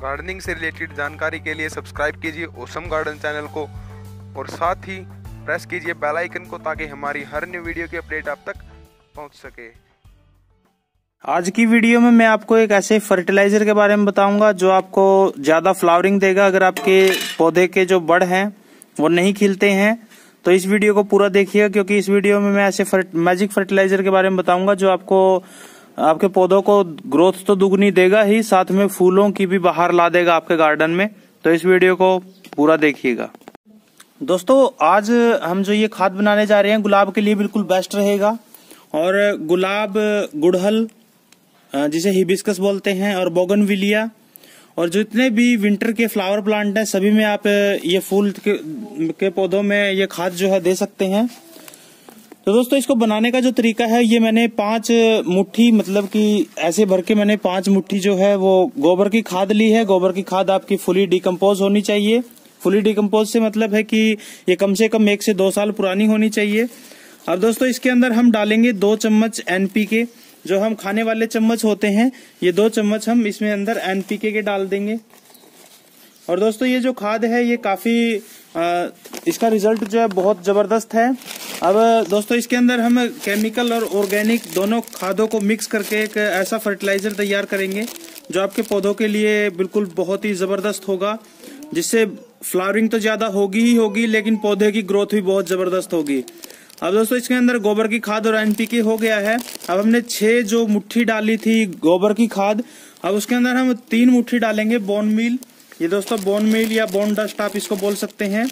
Gardening से related जानकारी के लिए सब्सक्राइब कीजिए ऑसम गार्डन चैनल को और साथ ही प्रेस कीजिए बेल आइकन को ताकि हमारी हर न्यू वीडियो की अपडेट आप तक पहुंच सके। आज की वीडियो में मैं आपको एक ऐसे फर्टिलाइजर के बारे में बताऊंगा जो आपको ज्यादा फ्लावरिंग देगा। अगर आपके पौधे के जो बड़ हैं वो नहीं खिलते हैं तो इस वीडियो को पूरा देखिएगा, क्योंकि इस वीडियो में मैं ऐसे मैजिक फर्टिलाइजर के बारे में बताऊंगा जो आपको आपके पौधों को ग्रोथ तो दुगनी देगा ही, साथ में फूलों की भी बाहर ला देगा आपके गार्डन में। तो इस वीडियो को पूरा देखिएगा। दोस्तों, आज हम जो ये खाद बनाने जा रहे हैं गुलाब के लिए बिल्कुल बेस्ट रहेगा। और गुलाब, गुड़हल जिसे हिबिस्कस बोलते हैं, और बोगनविलिया और जितने भी विंटर के फ्लावर प्लांट हैं सभी में आप ये फूल के पौधों में ये खाद जो है दे सकते हैं। तो दोस्तों, इसको बनाने का जो तरीका है, ये मैंने 5 मुट्ठी मतलब कि ऐसे भर के मैंने 5 मुट्ठी जो है वो गोबर की खाद ली है। गोबर की खाद आपकी फुली डिकम्पोज होनी चाहिए। फुली डिकम्पोज से मतलब है कि ये कम से कम 1 से 2 साल पुरानी होनी चाहिए। अब दोस्तों, इसके अंदर हम डालेंगे 2 चम्मच NPK, जो हम खाने वाले चम्मच होते हैं। ये 2 चम्मच हम इसमें अंदर NPK के डाल देंगे। और दोस्तों, ये जो खाद है ये काफी इसका रिजल्ट जो है बहुत जबरदस्त है। अब दोस्तों, इसके अंदर हम केमिकल और ऑर्गेनिक दोनों खादों को मिक्स करके एक ऐसा फर्टिलाइजर तैयार करेंगे जो आपके पौधों के लिए बिल्कुल बहुत ही जबरदस्त होगा, जिससे फ्लावरिंग तो ज्यादा होगी ही होगी, लेकिन पौधे की ग्रोथ भी बहुत जबरदस्त होगी। अब दोस्तों, इसके अंदर गोबर की खाद और NPK हो गया है। अब हमने 6 जो मुट्ठी डाली थी गोबर की खाद, अब उसके अंदर हम 3 मुट्ठी डालेंगे बोन मील। ये दोस्तों बोन मील या बोन डस्ट आप इसको बोल सकते हैं।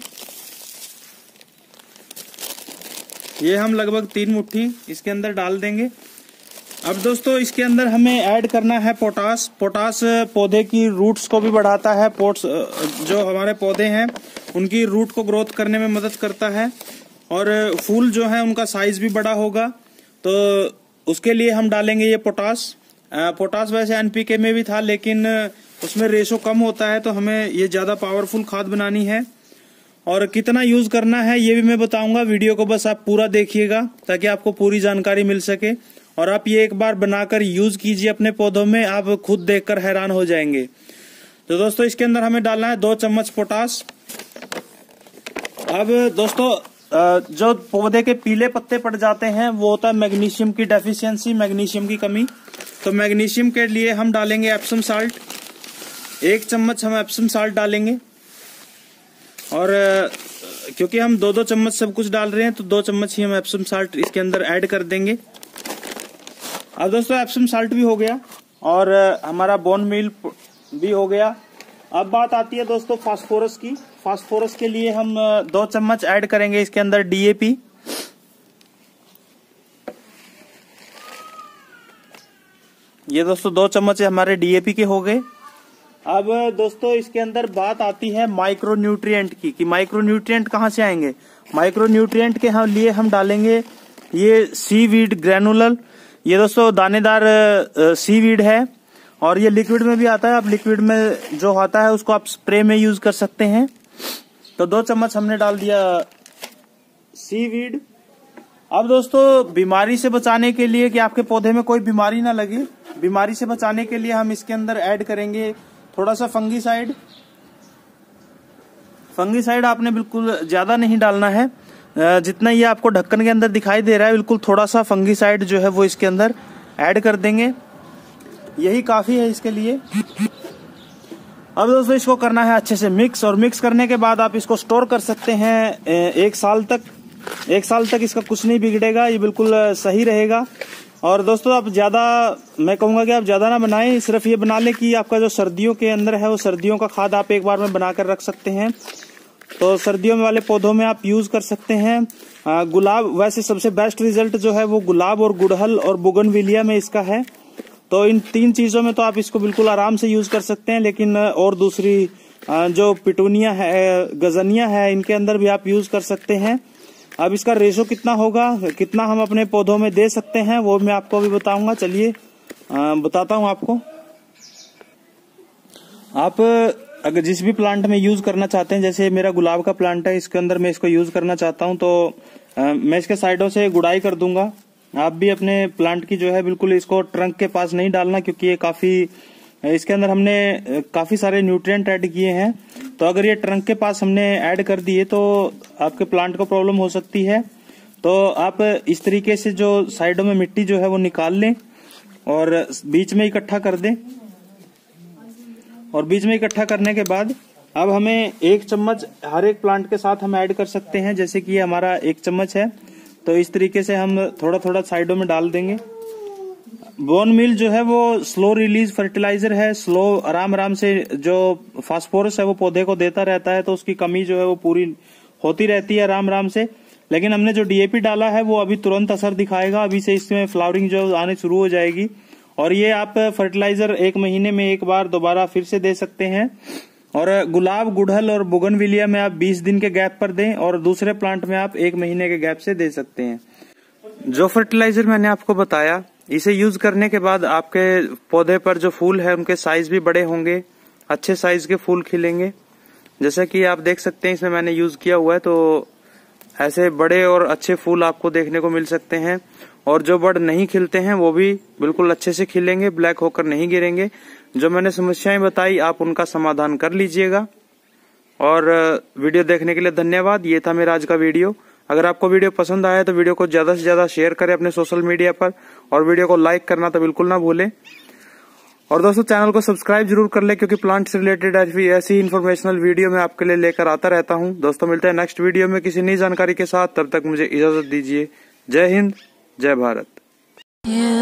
ये हम लगभग 3 मुट्ठी इसके अंदर डाल देंगे। अब दोस्तों, इसके अंदर हमें ऐड करना है पोटास। पोटास पौधे की रूट्स को भी बढ़ाता है। जो हमारे पौधे हैं उनकी रूट को ग्रोथ करने में मदद करता है, और फूल जो है उनका साइज भी बड़ा होगा। तो उसके लिए हम डालेंगे ये पोटास। पोटास वैसे NPK में भी था, लेकिन उसमें रेशो कम होता है, तो हमें ये ज्यादा पावरफुल खाद बनानी है। और कितना यूज करना है ये भी मैं बताऊंगा। वीडियो को बस आप पूरा देखिएगा ताकि आपको पूरी जानकारी मिल सके। और आप ये एक बार बनाकर यूज कीजिए अपने पौधों में, आप खुद देखकर हैरान हो जाएंगे। तो दोस्तों, इसके अंदर हमें डालना है 2 चम्मच पोटास। अब दोस्तों, जो पौधे के पीले पत्ते पड़ जाते हैं वो होता है मैग्नीशियम की डेफिशिएंसी, मैग्नीशियम की कमी। तो मैग्नीशियम के लिए हम डालेंगे एप्सम साल्ट। 1 चम्मच हम एप्सम साल्ट डालेंगे। और क्योंकि हम 2-2 चम्मच सब कुछ डाल रहे हैं तो 2 चम्मच ही हम एप्सम साल्ट इसके अंदर ऐड कर देंगे। अब दोस्तों, एप्सम साल्ट भी हो गया और हमारा बोन मील भी हो गया। अब बात आती है दोस्तों फास्फोरस की। फास्फोरस के लिए हम 2 चम्मच ऐड करेंगे इसके अंदर DAP। ये दोस्तों 2 चम्मच हमारे DAP के हो गए। अब दोस्तों, इसके अंदर बात आती है माइक्रो न्यूट्रिएंट की, कि माइक्रो न्यूट्रिएंट कहाँ से आएंगे। माइक्रो न्यूट्रिएंट के लिए हम डालेंगे ये सीवीड ग्रैनुलर। ये दोस्तों दानेदार सीवीड है और ये लिक्विड में भी आता है। अब लिक्विड में जो आता है उसको आप स्प्रे में यूज कर सकते हैं। तो 2 चम्मच हमने डाल दिया सीवीड। अब दोस्तों, बीमारी से बचाने के लिए, कि आपके पौधे में कोई बीमारी ना लगे, बीमारी से बचाने के लिए हम इसके अंदर ऐड करेंगे थोड़ा सा फंगीसाइड। फंगीसाइड आपने बिल्कुल ज्यादा नहीं डालना है, जितना ये आपको ढक्कन के अंदर दिखाई दे रहा है बिल्कुल थोड़ा सा फंगीसाइड जो है वो इसके अंदर ऐड कर देंगे। यही काफी है इसके लिए। अब दोस्तों, इसको करना है अच्छे से मिक्स, और मिक्स करने के बाद आप इसको स्टोर कर सकते हैं 1 साल तक। 1 साल तक इसका कुछ नहीं बिगड़ेगा, ये बिल्कुल सही रहेगा। और दोस्तों, आप ज्यादा, मैं कहूंगा कि आप ज्यादा ना बनाएं, सिर्फ ये बना लें कि आपका जो सर्दियों के अंदर है वो सर्दियों का खाद आप एक बार में बनाकर रख सकते हैं। तो सर्दियों में वाले पौधों में आप यूज कर सकते हैं। गुलाब, वैसे सबसे बेस्ट रिजल्ट जो है वो गुलाब और गुड़हल और बोगनविलिया में इसका है। तो इन 3 चीजों में तो आप इसको बिल्कुल आराम से यूज कर सकते हैं। लेकिन और दूसरी जो पिटूनिया है, गजनिया है, इनके अंदर भी आप यूज कर सकते हैं। अब इसका रेशो कितना होगा, कितना हम अपने पौधों में दे सकते हैं, वो मैं आपको अभी बताऊंगा। चलिए बताता हूं आपको। आप अगर जिस भी प्लांट में यूज करना चाहते हैं, जैसे मेरा गुलाब का प्लांट है, इसके अंदर मैं इसको यूज करना चाहता हूं, तो मैं इसके साइडों से गुड़ाई कर दूंगा। आप भी अपने प्लांट की जो है बिल्कुल इसको ट्रंक के पास नहीं डालना, क्योंकि ये काफी इसके अंदर हमने काफी सारे न्यूट्रिएंट ऐड किए हैं। तो अगर ये ट्रंक के पास हमने ऐड कर दिए तो आपके प्लांट को प्रॉब्लम हो सकती है। तो आप इस तरीके से जो साइडों में मिट्टी जो है वो निकाल लें और बीच में इकट्ठा कर दें। और बीच में इकट्ठा करने के बाद अब हमें 1 चम्मच हर एक प्लांट के साथ हम ऐड कर सकते हैं। जैसे कि ये हमारा 1 चम्मच है, तो इस तरीके से हम थोड़ा थोड़ा साइडों में डाल देंगे। बोन मील जो है वो स्लो रिलीज फर्टिलाइजर है, स्लो आराम आराम से जो फास्फोरस है वो पौधे को देता रहता है, तो उसकी कमी जो है वो पूरी होती रहती है आराम आराम से। लेकिन हमने जो डीएपी डाला है वो अभी तुरंत असर दिखाएगा, अभी से इसमें फ्लावरिंग जो आने शुरू हो जाएगी। और ये आप फर्टिलाइजर 1 महीने में 1 बार दोबारा फिर से दे सकते हैं। और गुलाब, गुड़हल और बोगनविलिया में आप 20 दिन के गैप पर दें और दूसरे प्लांट में आप 1 महीने के गैप से दे सकते हैं। जो फर्टिलाइजर मैंने आपको बताया, इसे यूज करने के बाद आपके पौधे पर जो फूल है उनके साइज भी बड़े होंगे, अच्छे साइज के फूल खिलेंगे। जैसा कि आप देख सकते हैं इसमें मैंने यूज किया हुआ है, तो ऐसे बड़े और अच्छे फूल आपको देखने को मिल सकते हैं। और जो बड़ नहीं खिलते हैं वो भी बिल्कुल अच्छे से खिलेंगे, ब्लैक होकर नहीं गिरेंगे। जो मैंने समस्याएं बताई आप उनका समाधान कर लीजिएगा। और वीडियो देखने के लिए धन्यवाद। ये था मेरा आज का वीडियो। अगर आपको वीडियो पसंद आया तो वीडियो को ज्यादा से ज्यादा शेयर करें अपने सोशल मीडिया पर, और वीडियो को लाइक करना तो बिल्कुल ना भूलें। और दोस्तों चैनल को सब्सक्राइब जरूर कर ले, क्योंकि प्लांट से रिलेटेड ऐसी इन्फॉर्मेशनल वीडियो मैं आपके लिए लेकर आता रहता हूं। दोस्तों मिलते हैं नेक्स्ट वीडियो में किसी नई जानकारी के साथ, तब तक मुझे इजाजत दीजिए। जय हिंद, जय भारत।